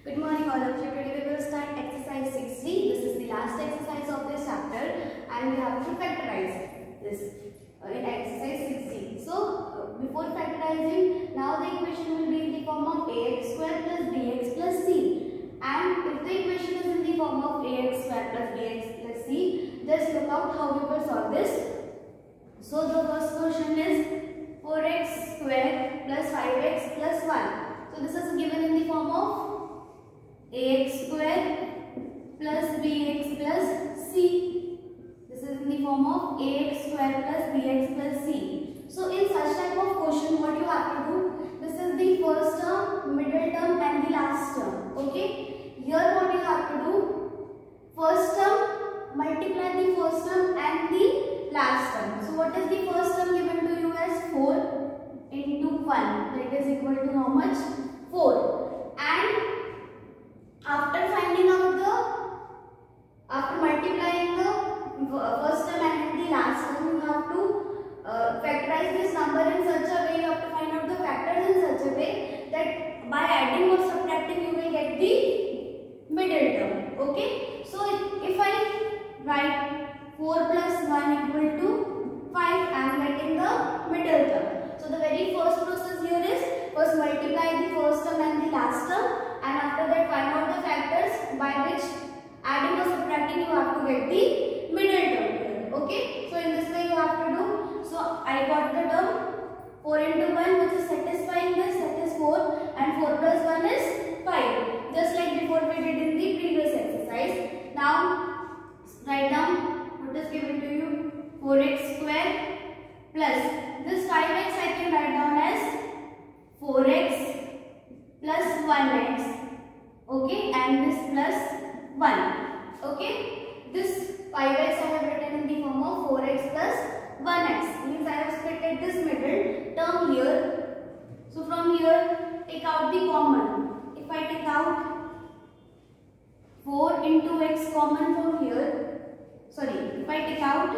Good morning all of you. Today we will start exercise 6C. This is the last exercise of this chapter and we have to factorize this in exercise 6C. So before factorizing, now the equation will be in the form of ax square plus bx plus c. And if the equation is in the form of ax square plus bx plus c, just look out how we will solve this. So the first question is 4x square plus 5x plus 1. So this is given in the form of ax square plus bx plus c. This is in the form of ax square plus bx plus c. So in such type of question, what you have to do? This is the first term, middle term and the last term. Okay. Here what you have to do? First term, multiply the first term and the last term. So what is the first term given to you as 4 into 1? That is equal to how much? 4. And after multiplying the first term and the last term, you have to factorize this number in such a way, you have to find out the factors in such a way that by adding or subtracting you will get the middle term. Okay. So if I write 4 plus 1 equal to 5, I am getting the middle term. So the very first process here is first multiply the first term and the last term, and after that find out the factors by which adding or subtracting you have to get the middle term here. Okay. So in this way you have to do. So I got the term 4 into 1 which is satisfying this, that is 4, and 4 plus 1 is 5. Just like before we did in the previous exercise. Now write down what is given to you. 4x square plus this 5x I can write down as 4x plus 1x. Okay, and this plus 1. Okay, this 5x I have written in the form of 4x plus 1x. Means I have split this middle term here. So from here, take out the common. If I take out 4 into x common from here, if I take out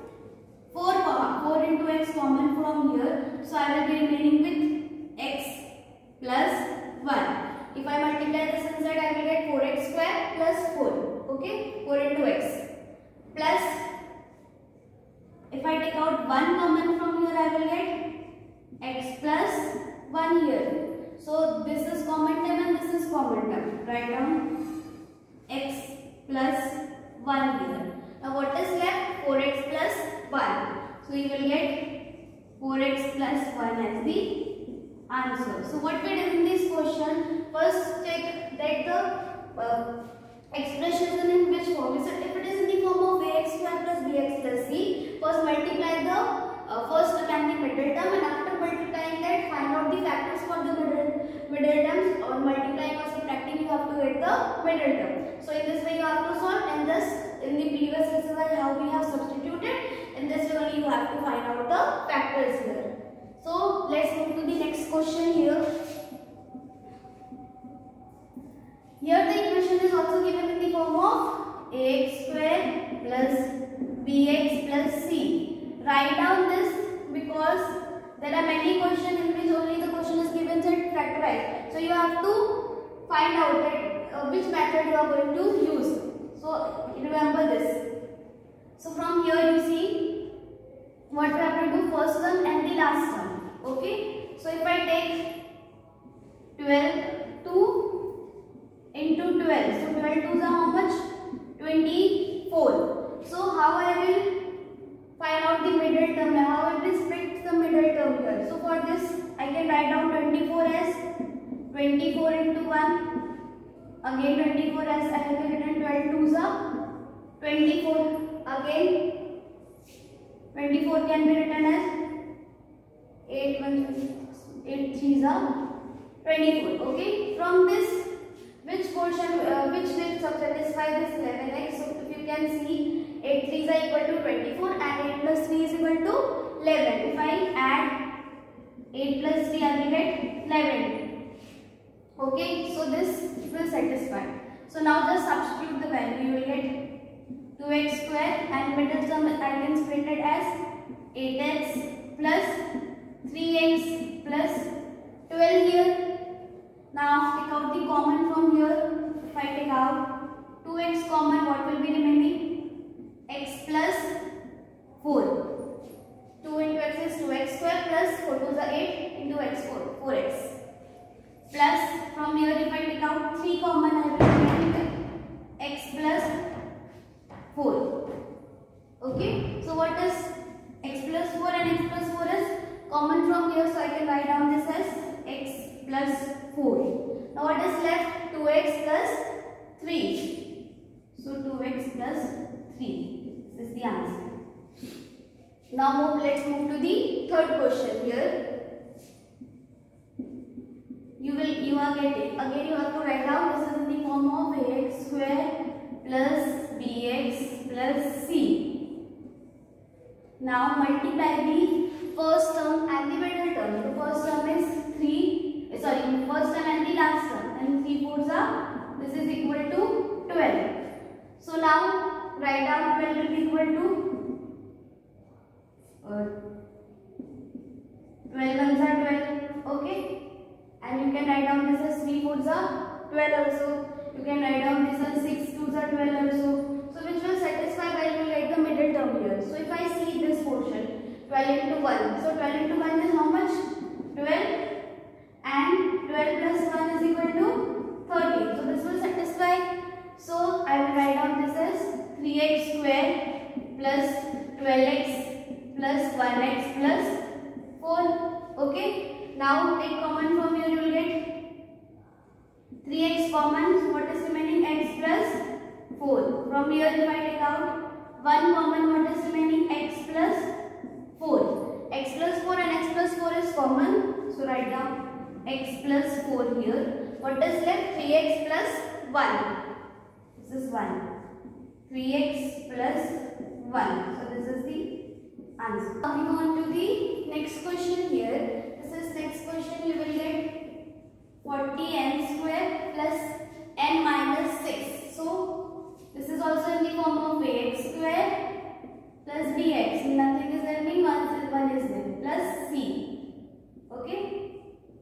4 into x common from here, so I will be remaining with x plus 1. If I multiply this inside, I will get 4x square plus 4. Okay, 4 into x plus, if I take out 1 common from here, I will get x plus 1 here. So this is common term and this is common term. Write down x plus 1 here. Now what is left? 4x plus 1. So you will get 4x plus 1 as the answer. So what we did in this question, first check that the expression is in which form. So if it is in the form of ax square plus bx plus c, first multiply the first term and the middle term, and after multiplying that find out the factors for the middle terms, or multiplying or subtracting you have to get the middle term. So in this way you have to solve, and just in the previous exercise how we have substituted, in this way only you have to find out the factors here. So let's move to the next question here. Here the equation is also given in the form of ax square plus bx plus c. Write down this because there are many questions in which only the question is given to factorize. So you have to find out that which method you are going to use. So remember this. So from here you see what we have to do, first term and the last term. Okay. So if I take 12 into 12. So 12 2s are how much? 24. So how I will find out the middle term? How I will split the middle term here? So for this I can write down 24 as 24 into 1. Again 24 as I have written 12 2s are 24. Again 24 can be written as 8 3s are 24. Okay. From this, which portion, which will satisfy this 11x? So if you can see, 8 3s are equal to 24 and 8 plus 3 is equal to 11. If I add 8 plus 3, I will get 11. Okay, so this will satisfy. So now just substitute the value. You will get 2x square and middle term I can split it as 8x plus 3x plus 12 here. Now take out the common from here. out 2x common, what will be remaining? X plus 4. 2 into x is 2x square plus 4 to the 8 into x 4x. Plus from here if I take out 3 common, I will get x plus 4. Okay. So what is x plus 4 and x plus 4 is common from here. So I can write down this as x plus 4. Now what is left? 2x plus 3. So 2x plus 3. This is the answer. Now let's move to the third question here. You are getting, again you have to write down, this is in the form of ax square plus bx plus c. Now multiply the first term and the middle term. The first term is first term and the last term, and 3 fours are, this is equal to 12. So now write down 12 will be equal to 12 ones are 12, okay, and you can write down this as 3 fours are 12 also. You can write down this as 6 twos are 12 also. So which will satisfy while you get the middle term here. So if I see this portion 12 into 1, so 12 into 1 is how much? 12, and 12 plus 1 is equal to 13. So this will satisfy. So I will write down this as 3x square plus 12x plus 1x plus 4. Okay. Now take common from here, you will get 3x common. So what is remaining? X plus 4. From here if I take out 1 common, what is remaining? X plus 4. X plus 4 and x plus 4 is common. So write down x plus 4 here. What is left? 3x plus 1. This is 1. 3x plus 1. So this is the answer. Coming on to the next question here. This is next question. You will get 40n square plus n minus 6. So this is also in the form of ax square plus bx. Nothing is there, means 1 is there, plus c. Okay.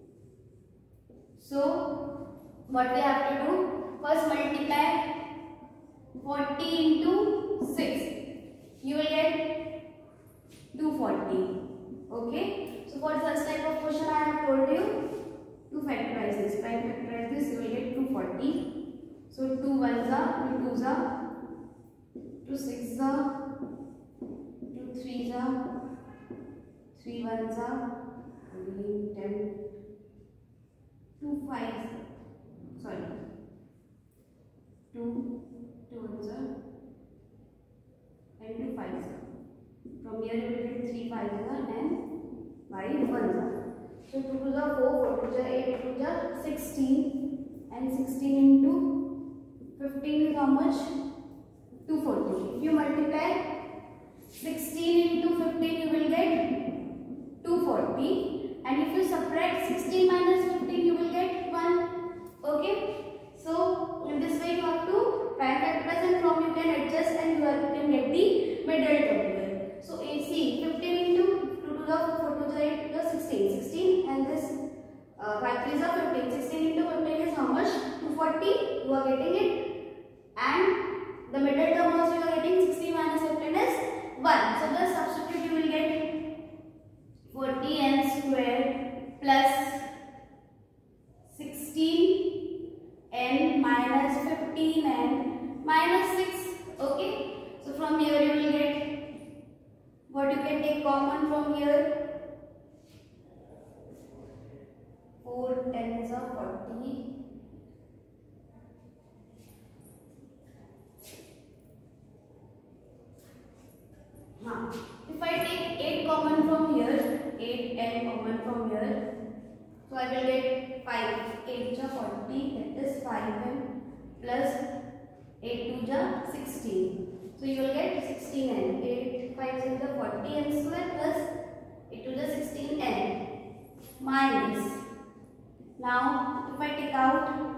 So what we have to do? First multiply 40 into 6. You will get 240. Okay. So for such type of question I have told you to factorize this. If I factorize this, you will get 240. So 2 ones are, 2 twos are, 2 sixes are, 2 threes are, 3 ones are, 10, 2 fives, sorry, 2 ones are, and 2 fives are. From here you will get 3 fives are and 5 ones are. So 2 twos are 4, 4 twos are 8, 2 twos are 16, and 16 into 15 is how much? 240. If you multiply 16 into 15, you will get 240. And if you subtract 16 minus 15, you will get 1. Okay. So in this way you have to try factorize, and from you can adjust and you can get the middle term here. So see, 15 into 2 to the 4 to the 8 to the 16. 16 and this 5 3s are 15. 16 into 15 is how much? 240. You are getting it. And the middle term also you are getting 16 minus 15 is 1. So the substitute you will get 40n square plus 16n minus 15n minus 6. Okay. So from here you will get what you can take common from here. 4 10s are 40. If I take 8 common from here, 8 10 common from here, so I will get 5. 8 is 40, that is 5n plus 8 2 is 16. So you will get 16n. 8 5 is the 40n square plus 8 2 is 16n minus. Now if I take out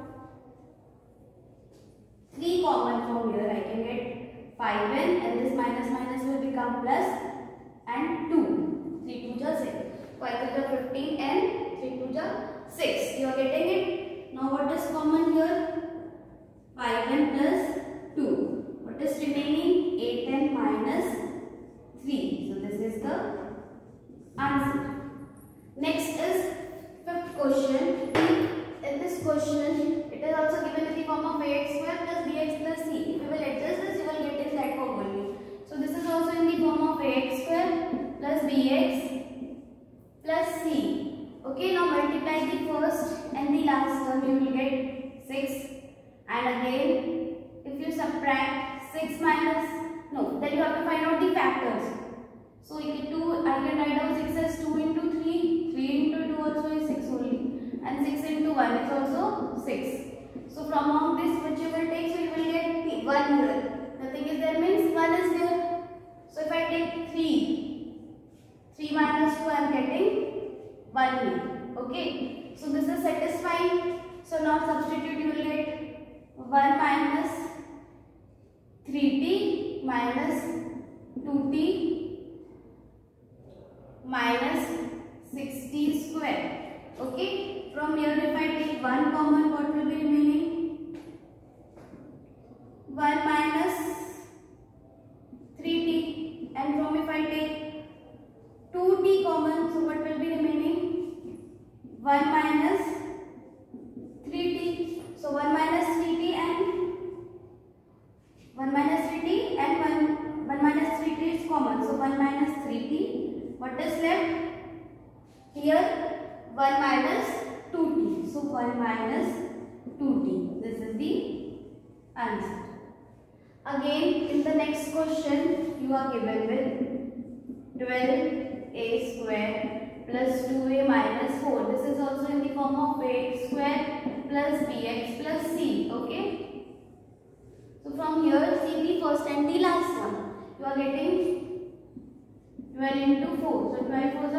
3 common from here, I can get 5n, and this minus minus will become plus, and 2. 3 2 is 6. 5 is 15 and 3 2 is 6. You are getting it. Now what is common here? 5 5n plus 2. What is remaining? 8n minus 3. So this is the answer. Next is fifth question. In this question, it is also given in the form of ax square plus bx plus c. If you will adjust this, you will get in that form only. So this is also in the form of ax square plus bx plus c. Okay, now multiply the first and the last term, you will get 6. And again, if you subtract 6 minus, no, then you have to find out the factors. So I can write down 6 as 2 into 3, 3 into 2 also is 6 only, and 6 into 1 is also 6. So from among this, which you will take, so you will get 1 here. Nothing is there means 1 is there. So if I take 3 minus 2, I am getting 1 here. Okay, so this is satisfying. So now substitute, you will get 1 minus 3t minus 2t minus 6t square. Okay, from here if I take 1 common, what will be remaining? 1 minus 3t, and from if I take 2t common, so what will be remaining? 1 minus 3t. So 1 minus 3t and 1 minus 3t and 1 minus 3t is common. So 1 minus 3t. What is left? Here 1 minus 2t. So 1 minus 2t. This is the answer. Again, in the next question, you are given with 12a square plus 2a minus 4. This is also in the form of ax square plus bx plus c. Okay. So from here, see the first and the last one. You are getting 12 into 4. So 12 4 is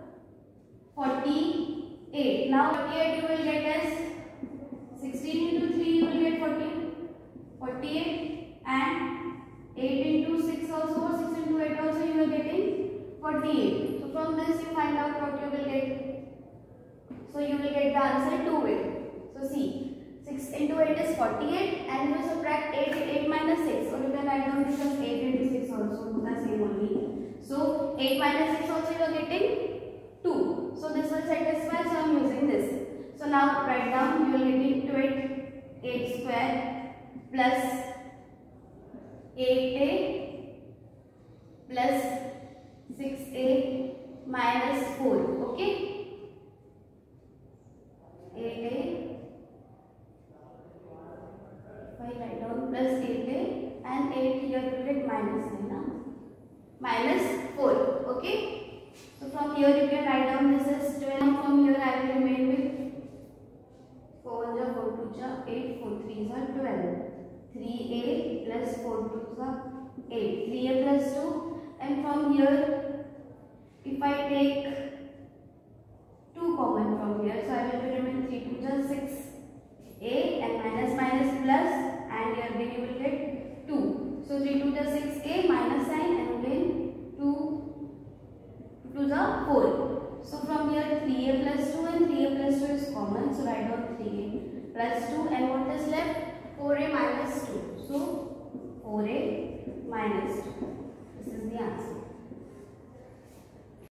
48. Now 48 you will get as 16 into 3 you will get 48, and 8 into 6 also, or 6 into 8 also you are getting 48. So from this you find out what you will get. So you will get the answer 2 way. So see, 6 into 8 is 48, and you subtract 8 minus 6, or you can write down this as 8 into 6 also, the same only. So 8 minus 6 also you are getting 2. So this will satisfy, so I am using this. So now write down, you will getting 8 square plus 8a plus 6a minus 4. Okay, 8a, if I write down plus 8a and 8 here you will get minus 4. Okay, so from here you can write down this as 12. From here I will remain with 4 1 4 2 8, 4 3 12, 3a plus 4 2 8, 3a plus 2, and from here if I take 2 common from here, so I will be remain 3 2 6a, and minus minus plus, and here again you will get 2. So 3 2 6a minus sign, and again 2 2 4. So from here 3a plus 2 and 3a plus 2 is common. So write down 3a plus 2, and what is left? 4a minus 2. So 4a minus 2. This is the answer.